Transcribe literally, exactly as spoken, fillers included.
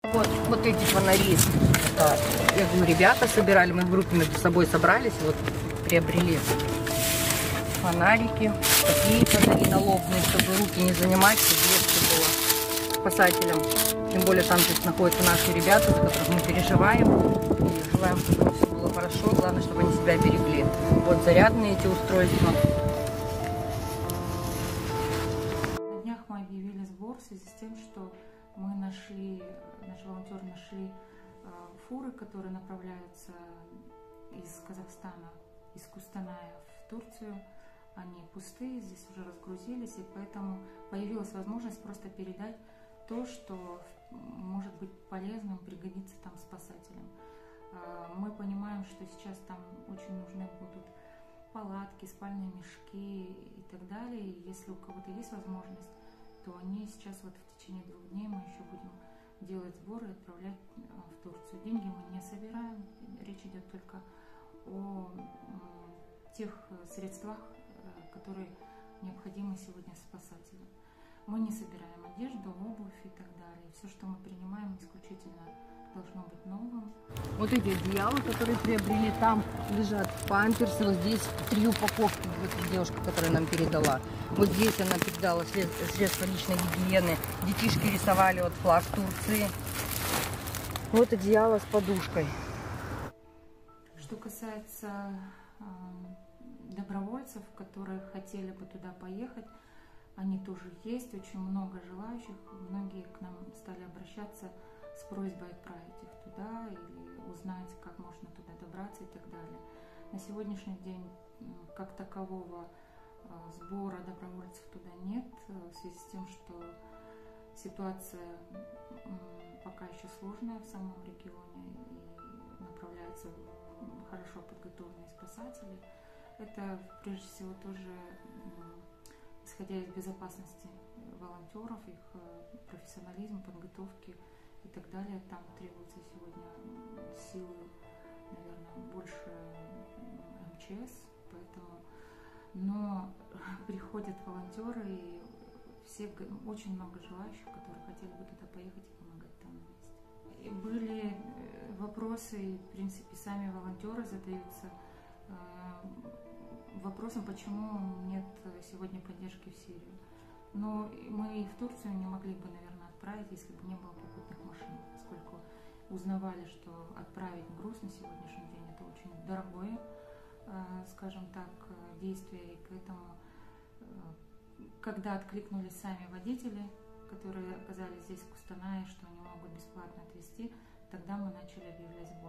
Вот, вот эти фонари, это, я говорю, ребята собирали, мы в группе между собой собрались, вот приобрели фонарики, такие фонари налобные, чтобы руки не занимать, чтобы легче было спасателям. Тем более там здесь находятся наши ребята, за которых мы переживаем и желаем, чтобы все было хорошо, главное, чтобы они себя берегли. Вот зарядные эти устройства. На днях мы объявили сбор в связи с тем, что мы нашли, наши волонтеры нашли э, фуры, которые направляются из Казахстана, из Кустаная в Турцию. Они пустые, здесь уже разгрузились, и поэтому появилась возможность просто передать то, что может быть полезным, пригодится там спасателям. Э, мы понимаем, что сейчас там очень нужны будут палатки, спальные мешки и так далее. И если у кого-то есть возможность, то они сейчас вот в течение двух дней мы еще будем делать сборы и отправлять в Турцию. Деньги мы не собираем, речь идет только о тех средствах, которые необходимы сегодня спасателям. Мы не собираем одежду, обувь и так далее. Все, что мы принимаем, исключительно должно быть новым. Вот эти одеяла, которые приобрели, там лежат памперсы, вот здесь три упаковки, вот девушка, которая нам передала. Вот здесь она передала средства личной гигиены. Детишки рисовали вот флаг Турции. Вот одеяло с подушкой. Что касается э, добровольцев, которые хотели бы туда поехать, они тоже есть, очень много желающих. Многие к нам стали обращаться с просьбой отправить их туда или узнать, как можно туда добраться и так далее. На сегодняшний день как такового сбора добровольцев туда нет, в связи с тем, что ситуация пока еще сложная в самом регионе и направляются хорошо подготовленные спасатели. Это прежде всего тоже исходя из безопасности волонтеров, их профессионализм, подготовки и так далее. Там требуется сегодня силы, наверное, больше эм че эс, поэтому, но приходят волонтеры и все, очень много желающих, которые хотели бы туда поехать и помогать там на месте. И были вопросы, и, в принципе, сами волонтеры задаются вопросом, почему нет сегодня поддержки в Сирию. Но мы и в Турцию не могли бы, наверное, отправить, если бы не было попутных машин, поскольку узнавали, что отправить груз на сегодняшний день это очень дорогое, скажем так, действие, и поэтому, когда откликнулись сами водители, которые оказались здесь в Кустанае, что они могут бесплатно отвезти, тогда мы начали объявлять сбор.